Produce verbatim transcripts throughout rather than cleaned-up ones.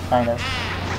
Kind of.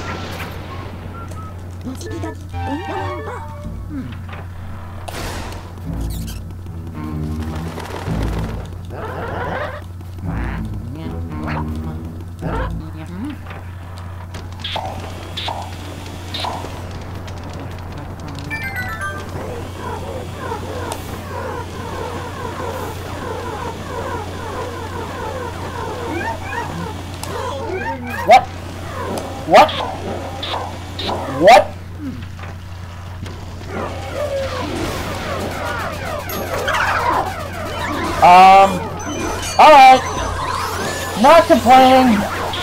What? What? What? Um, alright. Not complaining.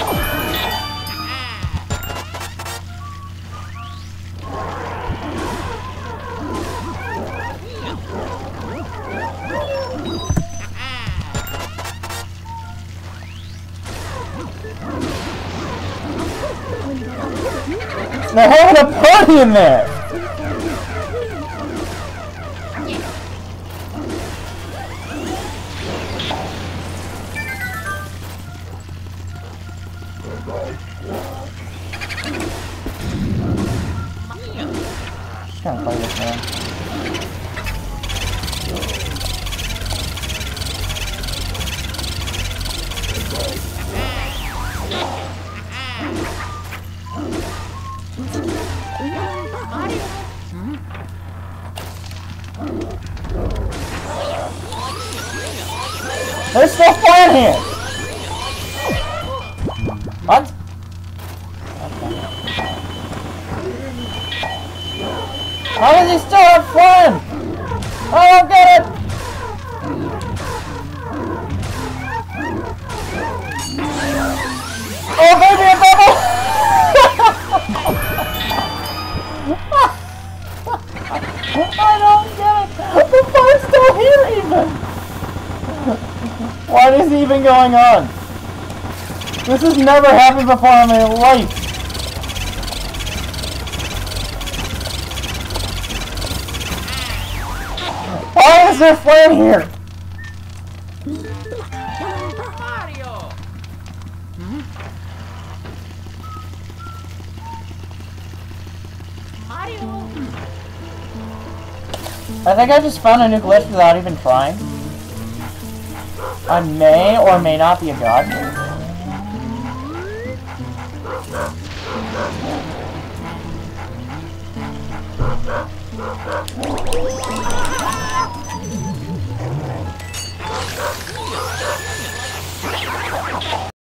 They're having a party in there! Just gonna play this, man. There's still Flan here! What? Okay. How does he still have Flan? I don't get it! Oh baby, a bubble! I don't get it! The fire's still here even! What is even going on? This has never happened before in my life! Why is there Flan here? Mario! Mario! I think I just found a new glitch without even trying. I may or may not be a god.